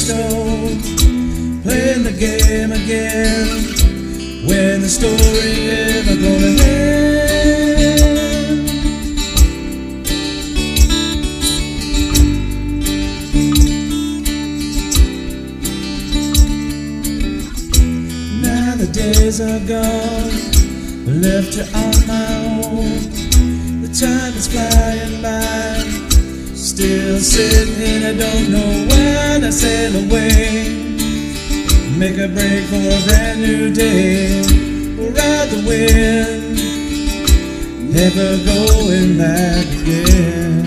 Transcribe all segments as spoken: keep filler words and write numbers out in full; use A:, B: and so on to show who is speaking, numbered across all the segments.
A: stone, playing the game again. When the story ever gonna end? Now the days are gone, left you on my own. The time is flying by, still sitting here, I don't know when I sail away. Make a break for a brand new day. We'll ride the wind, never going back again.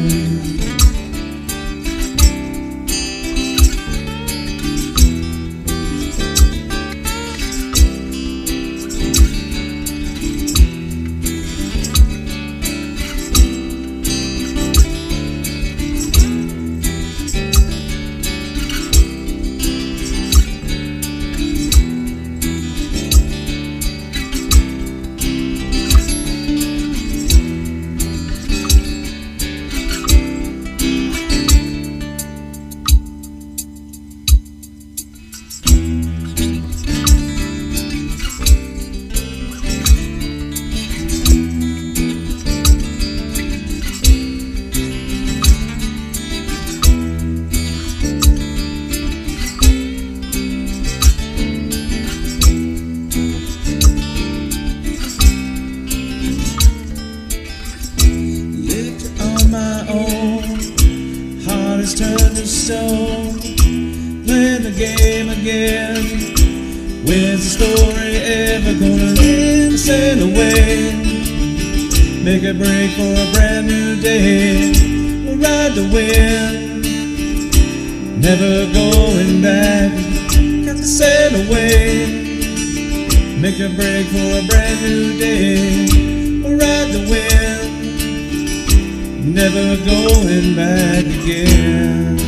A: Turn to stone, playing the game again. When's the story ever gonna end? Sail away, make a break for a brand new day. We'll ride the wind, never going back. Got to sail away, make a break for a brand new day. We'll ride the wind, never going back again.